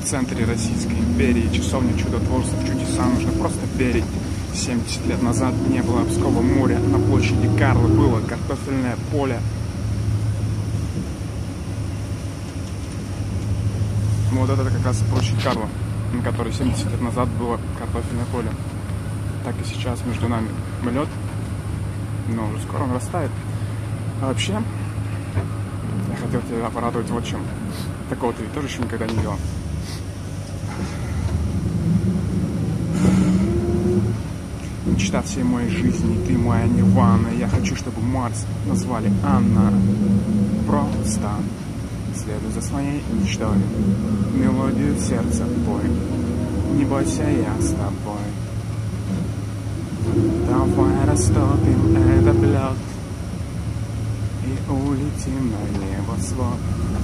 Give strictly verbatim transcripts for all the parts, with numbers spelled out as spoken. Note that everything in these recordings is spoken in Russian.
центре Российской империи, часовня чудотворцев, чудеса нужно просто верить. семьдесят лет назад не было Обского моря, на площади Карлы было картофельное поле. Ну вот это как раз площадь Карла, на которой семьдесят лет назад было картофельное поле. Так и сейчас между нами лед, но уже скоро он растает. А вообще, я хотел тебя порадовать вот чем. Такого ты тоже еще никогда не делал. Мечта всей моей жизни, ты моя нирвана. Я хочу, чтобы Марс назвали Анна. Просто следуй за своей мечтой, мелодию сердца пой. Не бойся, я с тобой. Давай растопим этот лед и улетим на небосвод.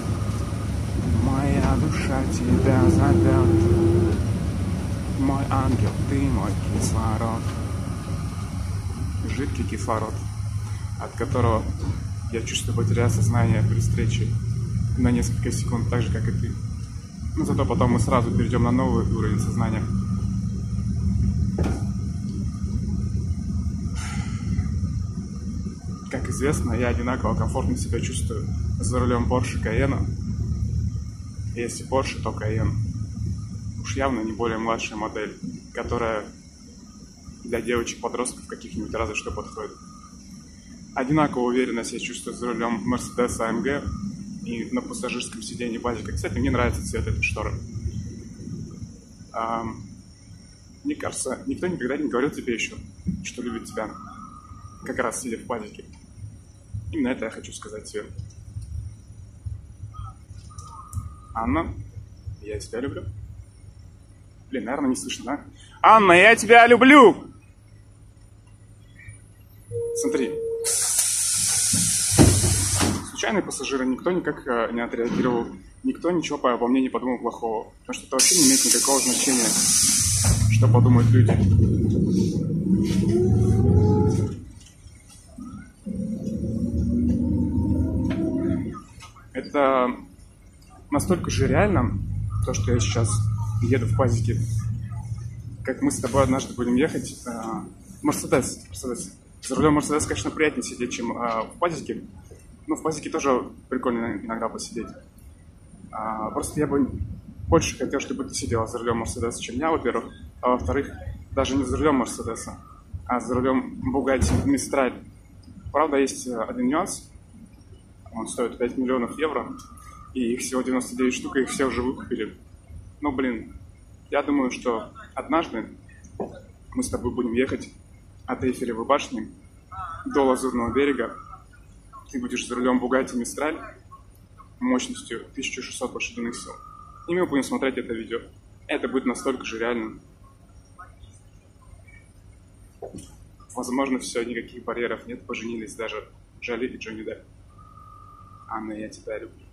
Моя душа тебя зовет. Мой ангел, ты мой кислород. Жидкий кислород, от которого я чувствую потеряю сознание при встрече на несколько секунд, так же, как и ты. Но зато потом мы сразу перейдем на новый уровень сознания. Как известно, я одинаково комфортно себя чувствую за рулем Porsche Cayenne. Если Porsche, то Cayenne. Уж явно не более младшая модель, которая для девочек-подростков каких-нибудь разве что подходит. Одинаково уверенно себя чувствую за рулем Mercedes а эм гэ и на пассажирском сиденье базика. Кстати, мне нравится цвет этой шторы. А, мне кажется, никто никогда не говорил тебе еще, что любит тебя, как раз сидя в базике. Именно это я хочу сказать тебе. Анна, я тебя люблю. Блин, наверное, не слышно, да? Анна, я тебя люблю! Смотри. Случайные пассажиры, никто никак не отреагировал. Никто ничего обо мне не подумал плохого. Потому что это вообще не имеет никакого значения, что подумают люди. Это настолько же реально, то, что я сейчас еду в пазике, как мы с тобой однажды будем ехать в Мерседес. Мерседес. За рулем Мерседес, конечно, приятнее сидеть, чем э, в пазике. Но в пазике тоже прикольно иногда посидеть. А, просто я бы больше хотел, чтобы ты сидела за рулем Мерседеса, чем я, во-первых. А во-вторых, даже не за рулем Мерседеса, а за рулем Бугатти Мистраль. Правда, есть один нюанс. Он стоит пять миллионов евро. И их всего девяносто девять штук, и их все уже выкупили. Но, блин, я думаю, что однажды мы с тобой будем ехать от Эйфелевой башни до Лазурного берега. Ты будешь за рулем Бугатти Мистраль мощностью тысяча шестьсот лошадиных сил. И мы будем смотреть это видео. Это будет настолько же реально. Возможно, все, никаких барьеров нет. Поженились даже Джоли и Джонни Депп. Анна, я тебя люблю.